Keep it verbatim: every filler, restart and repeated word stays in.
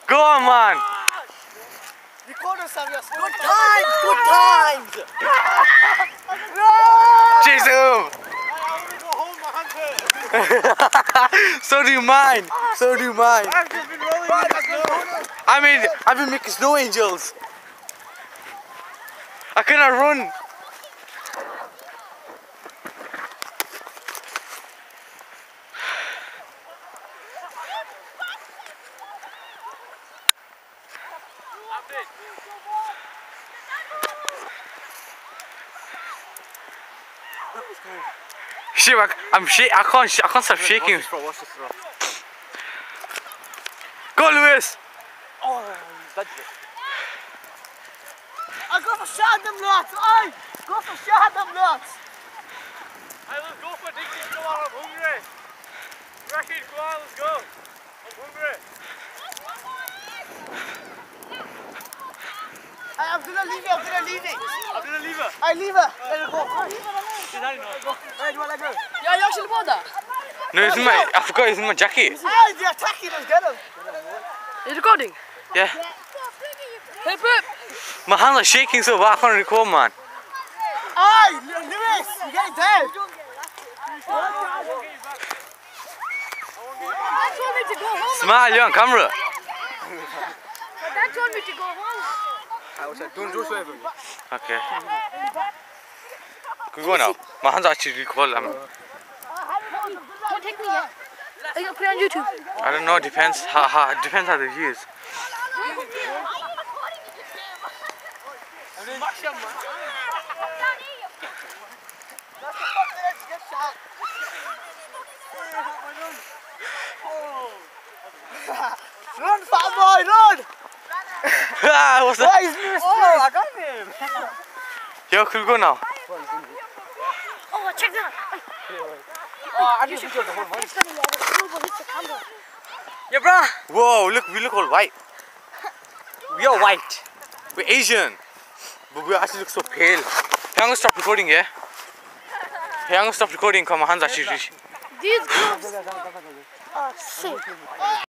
Go on, man. Record us, Samuel. Good times, good times. Chase him. I want to go home, my hands hurt. So do mine. So do mine. I've just been rolling in the snow. I mean, I've been making snow angels. I cannot run. Shit, I, I'm shake. I can't. Sh I can't stop shaking. Watch this throw, watch this throw. Go, Lewis. Oh, that's it. I go for shot them lots. I go for shot them lots. I will go for Dixie. Come on, I'm hungry. Rashid, go on, let's go. I'm hungry. I, I'm gonna leave it. I'm gonna leave it. I'm gonna leave it. I leave it. Let it go. Right, do I let go? Yeah, you actually bought that? No, it's in my. I forgot it's in my jacket. Ah, they're attacking us. Get them. Are you recording? Yeah. Hey, Pip! My hands are shaking so bad I can't record, man. Aye, Lewis, you get dead. Dad told me to go home. Smile, you're on camera. Dad told me to go home. Don't do so. Okay. Can we go now? My hands are actually really cold. I'm, Don't take me yet. Are you going to put it on YouTube? I don't know, it depends how, how, it depends how the view is. Run, fat boy, run! Ah, what's that? Oh, he's Lewis. Oh, I got him. Yo, can we go now? Oh, check that. Oh, I just enjoyed the whole one. It's funny, yeah, the camera. Yeah, bro. Whoa, look, we look all white. We are white. We're Asian. But we actually look so pale. Hey, I'm gonna stop recording, yeah? Hey, I'm gonna stop recording because my hands are actually... These gloves are sick.